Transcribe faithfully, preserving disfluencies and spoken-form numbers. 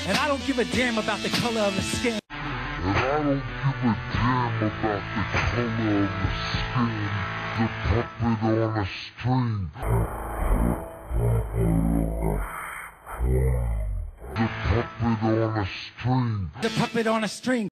And I don't give a damn about the color of the skin. And I don't give a damn about the color of the skin. The puppet on a string. The puppet on a string. The puppet on a string.